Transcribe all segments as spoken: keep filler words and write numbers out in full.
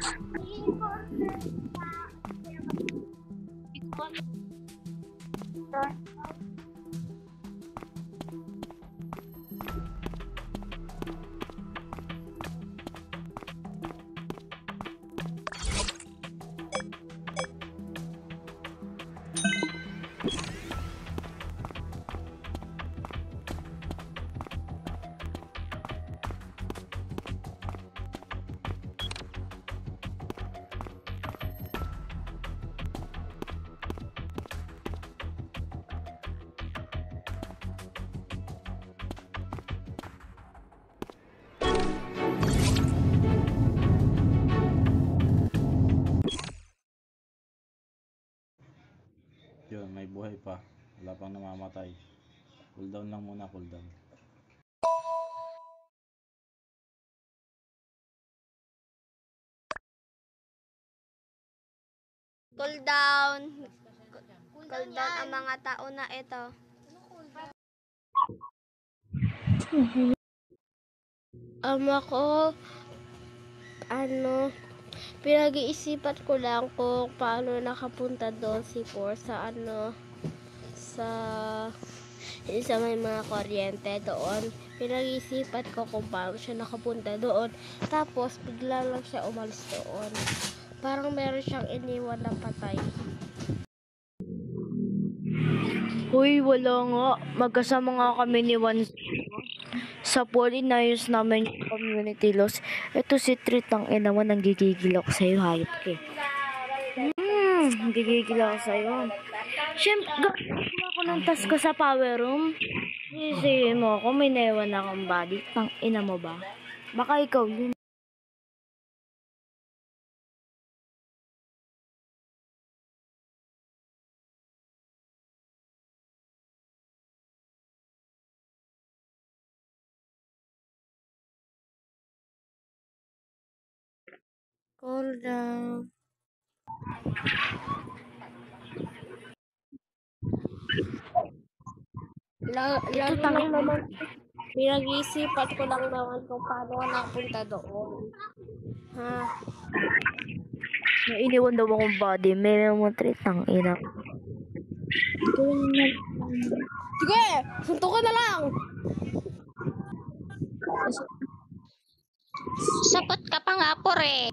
Yun, may buhay pa. Wala pang namamatay. Cool down lang muna, cool down. Cool down. Cool down ang mga tao na ito. Um, ako, ano, pinag-iisipan ko lang kung paano nakapunta doon si Por sa ano, sa, sa may mga kuryente doon. Pinag-iisipan ko kung paano siya nakapunta doon. Tapos, bigla lang siya umalis doon. Parang meron siyang iniwan na patay. Hoy, wala nga. Magkasama nga kami ni Juan sa poly na yun namin yung community loss. Ito si Trit ang ina mo, nang gigigil ako sa'yo, hayop ka. Hmm, gigigil ako sa'yo. Siyempre, gagawin ako ng task ko sa power room. Sisihin mo ako, may newan akong body. Tang ina mo ba? Baka ikaw yun. Cool down. La lagi lang naman, pinag-iisipan ko lang naman kung paano nakapunta doon. Ha? May iniwan daw akong body. May mga Trit ang ina. Sige! Suntukan na lang! Sapot ka pa nga, Por eh.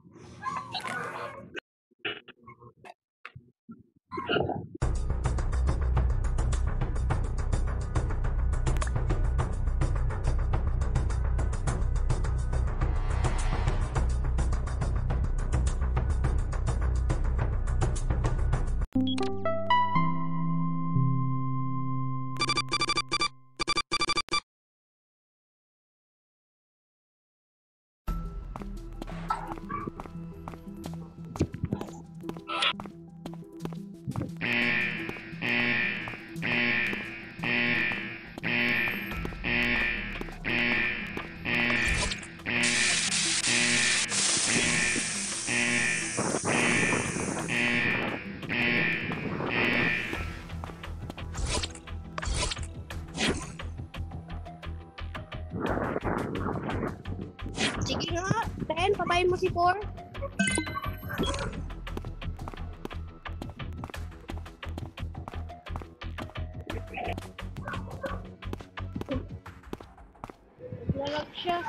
Sige nga, Ben, patayin mo si Por. Naglalag siya.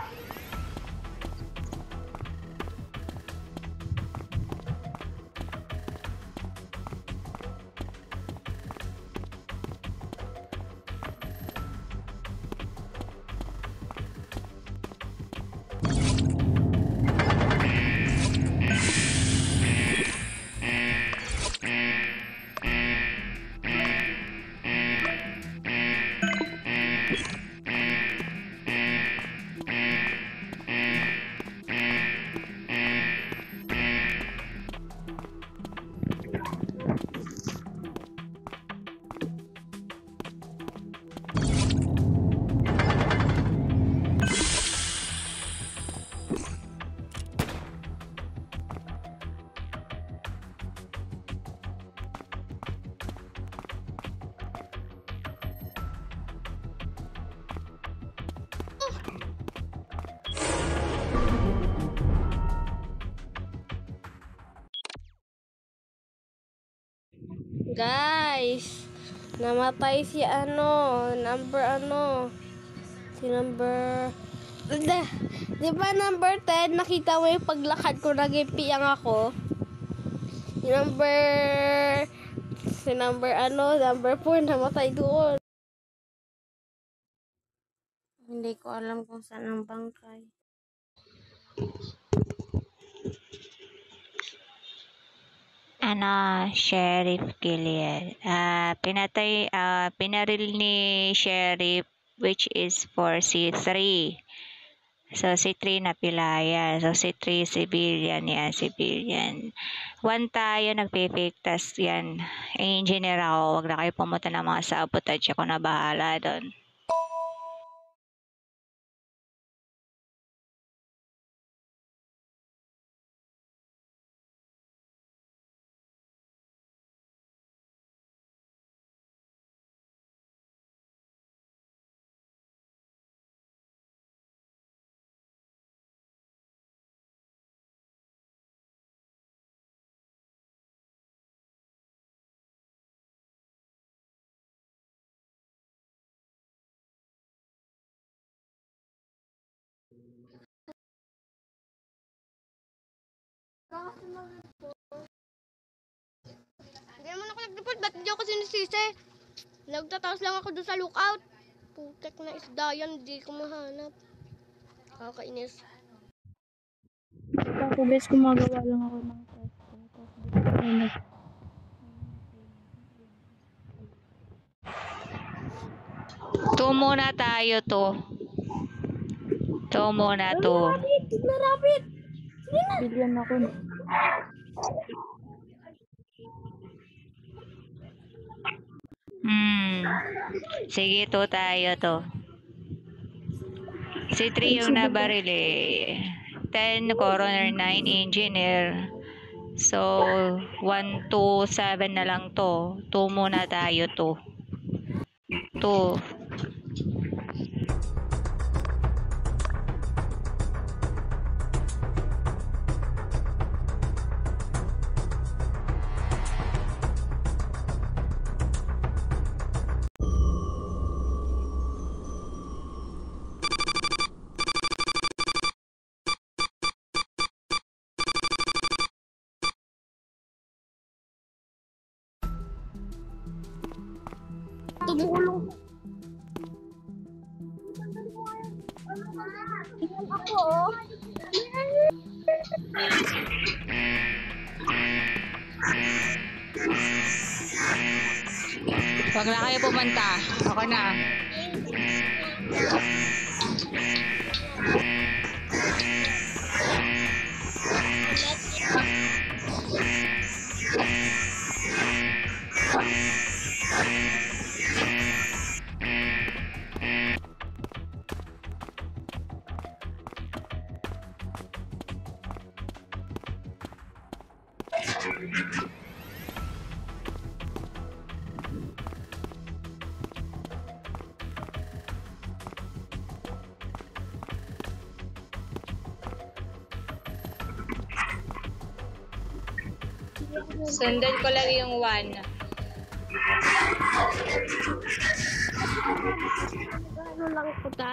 Guys, namatay si ano, number ano, si number, di, di ba number ten, nakita mo yung paglakad ko, nagipiyang ako. Si number, si number ano, number four, namatay doon. Hindi ko alam kung saan ang bangkay. Ano, Sheriff Gillian. Ah, pinatay, ah, pinaril ni Sheriff, which is for C three. So, C three na pilaya. So, C three civilian yan, civilian. One tayo, nagpe-fake test yan. Engineer ako, wag na kayo pumunta ng mga sabotage. Ako na bahala doon. Hindi naman ako nag-report, ba't hindi ako sinisisi? Nagtataos lang ako doon sa lookout. Putek na isda yan, hindi ko mahanap. Kakainis. Ako guys, gumagawa lang ako ng test. To muna tayo to. To muna to. Narapit! Bilyan ako. Hmm. Sige, to tayo to. Si three yung nabaril eh. ten, coroner, nine, engineer. So, one, two, seven na lang to. two muna tayo to. two. Tumulong. Ako, oh. Huwag na kayo pumunta. Ako na. Sundan ko lang yung one. Ano lang ko ta?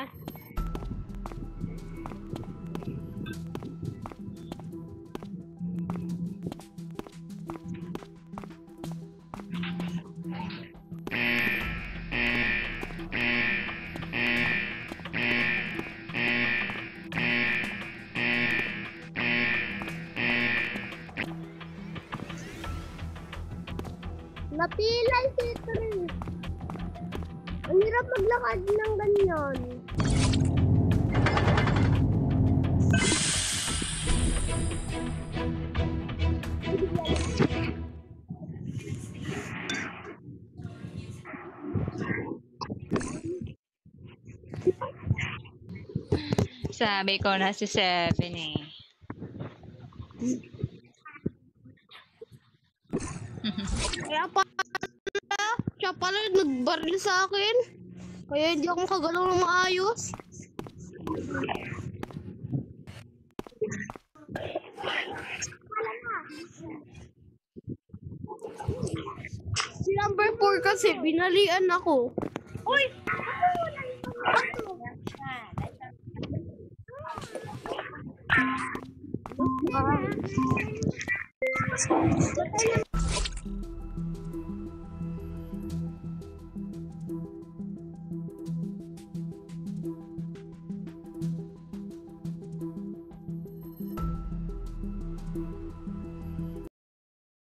Napilay si Tris. Ang hirap maglakad ng ganyan. Sabi ko na si seven eh. Kaya pala, siya pala nagbaril sa akin. Kaya hindi ako makagalaw ng maayos. kasi binalian ako. Uy!